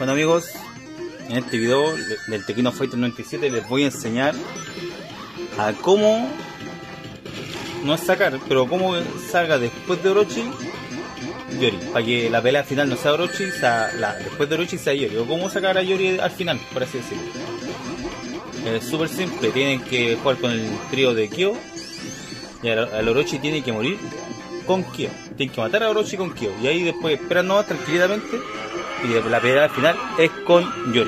Bueno amigos, en este video del Tekken Fighter 97 les voy a enseñar a cómo, no es sacar, pero cómo salga después de Orochi Yori, para que la pelea final no sea Orochi, después de Orochi sea Yori, o cómo sacar a Yori al final, por así decirlo. Es súper simple, tienen que jugar con el trío de Kyo y al Orochi tiene que morir con Kyo, tienen que matar a Orochi con Kyo, y ahí después esperan nomás tranquilamente y la pelea final es con Yori.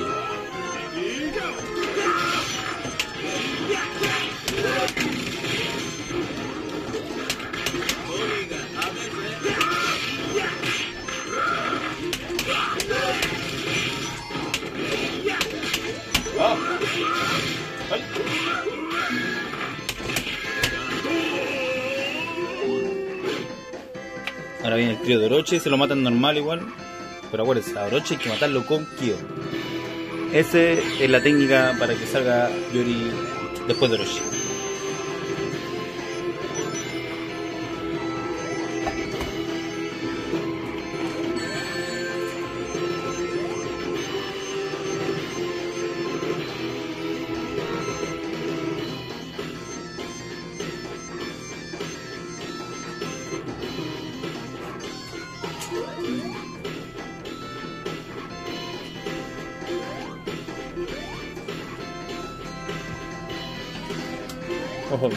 Ahora viene el trío de Orochi, se lo matan normal igual, pero acuérdense, a Orochi hay que matarlo con Kyo. Esa es la técnica para que salga Yori después de Orochi. Ojo.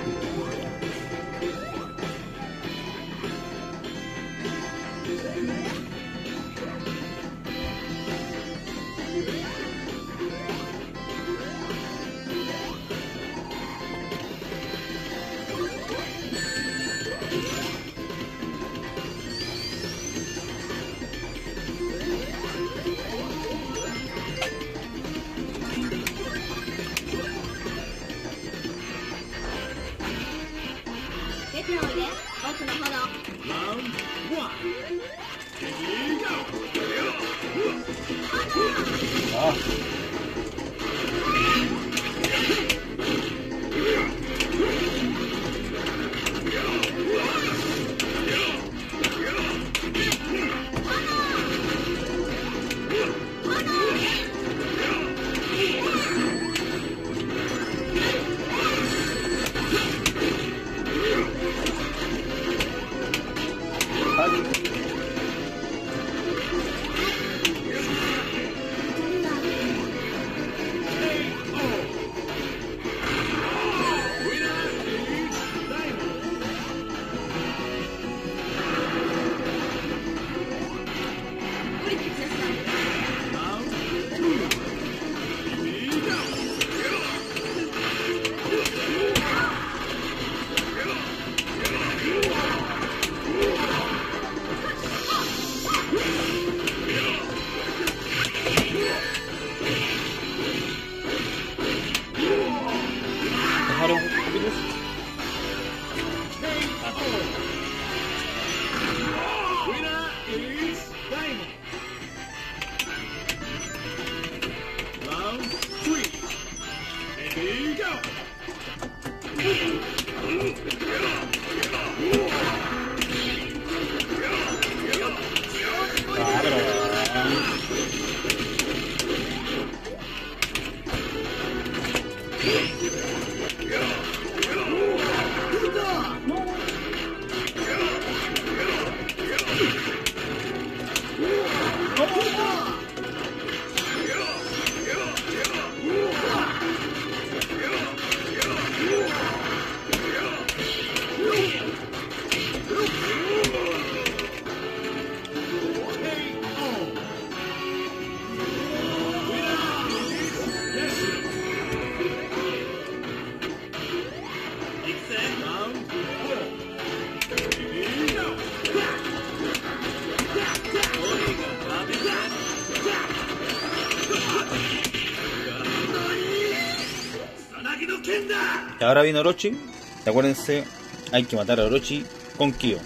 Y ahora viene Orochi, y acuérdense, hay que matar a Orochi con Kyo.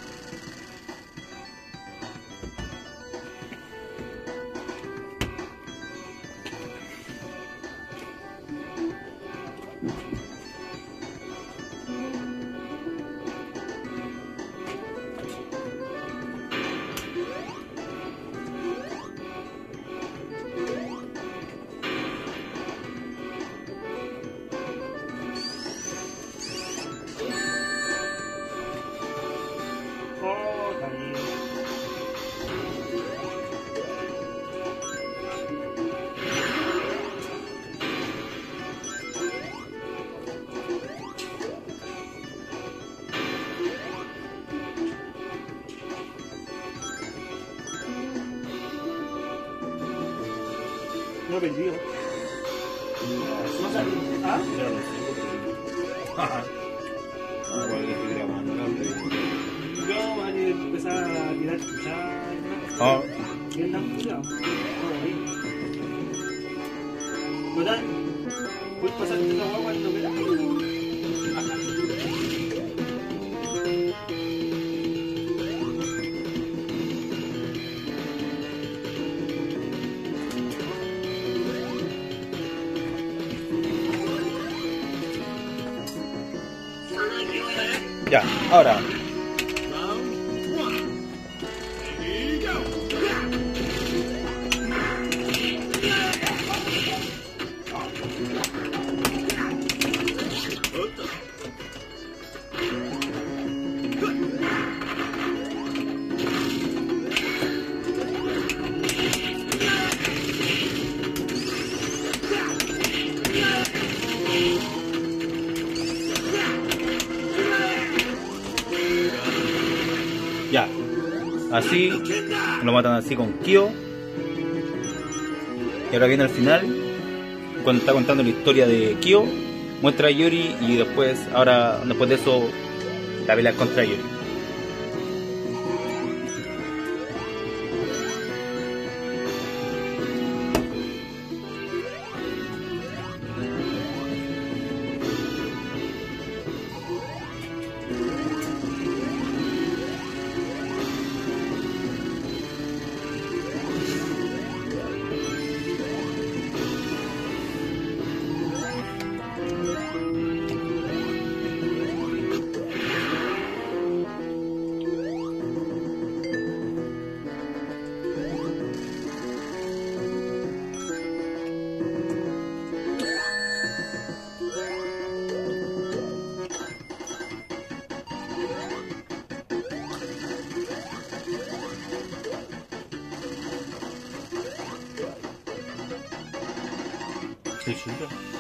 lo perdió. No salió. ¿Ah? Yo voy a empezar a tirar chuchas. Bien tan cuidado. Total, puedes pasarte la guagua cuando quieras. Ya, ahora. Ya, así lo matan así con Kyo. Y ahora viene al final, cuando está contando la historia de Kyo, muestra a Yori y después de eso, la pelea contra Yori. Sí, sí.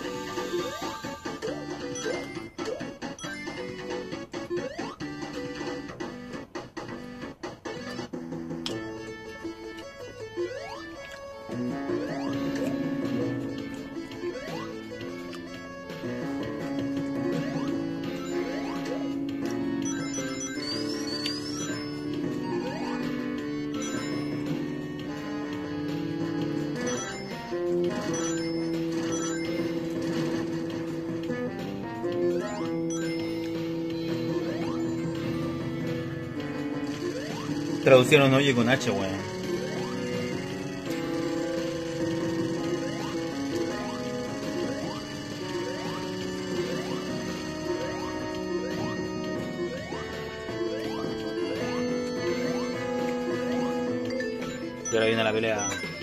Traducieron oye con H, weón. Y ahora viene la pelea.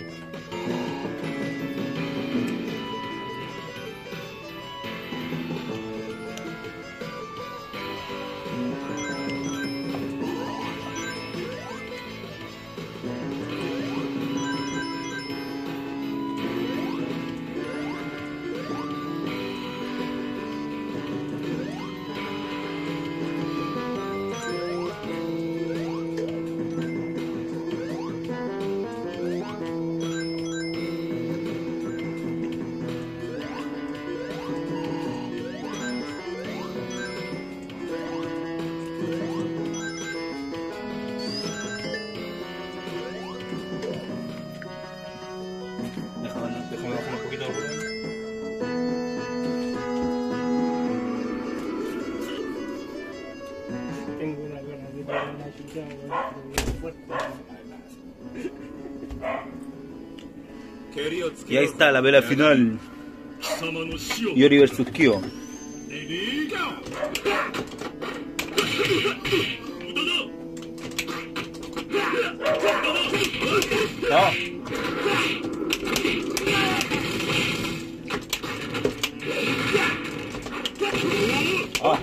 Déjame bajar un poquito de volumen. Tengo una gana de pegar una chucha, weón, fuerte. Y ahí está la pelea final. Yori vs Kyo. No. Ah.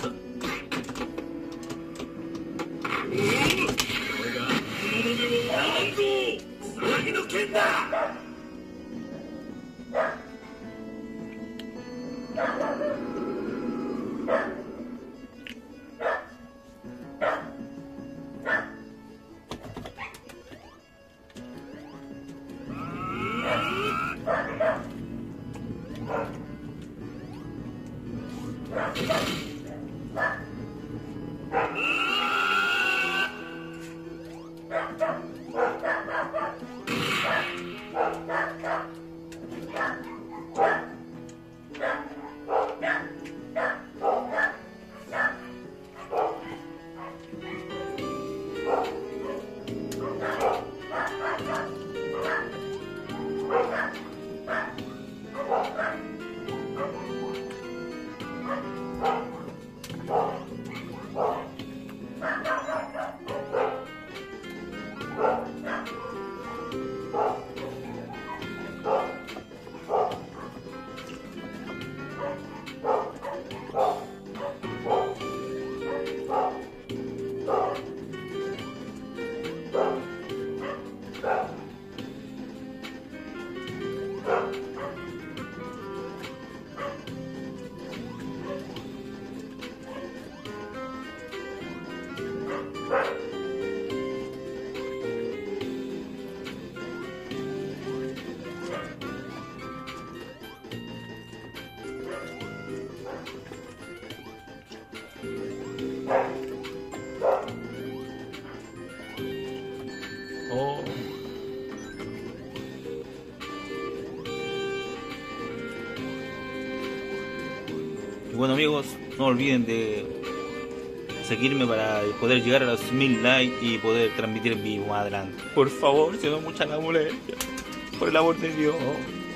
Y bueno amigos, no olviden de seguirme para poder llegar a los 1000 likes y poder transmitir en vivo más adelante. Por favor, si no mucha la molestia. Por el amor de Dios.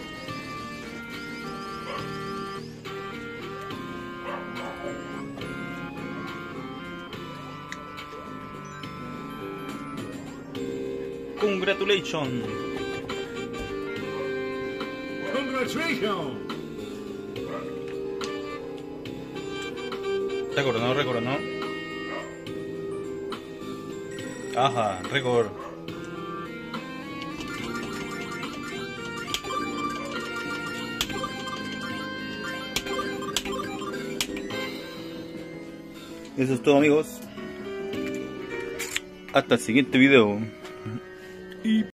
Congratulations. Congratulations. Récord, ¿no? Ajá, récord. Eso es todo amigos. Hasta el siguiente video.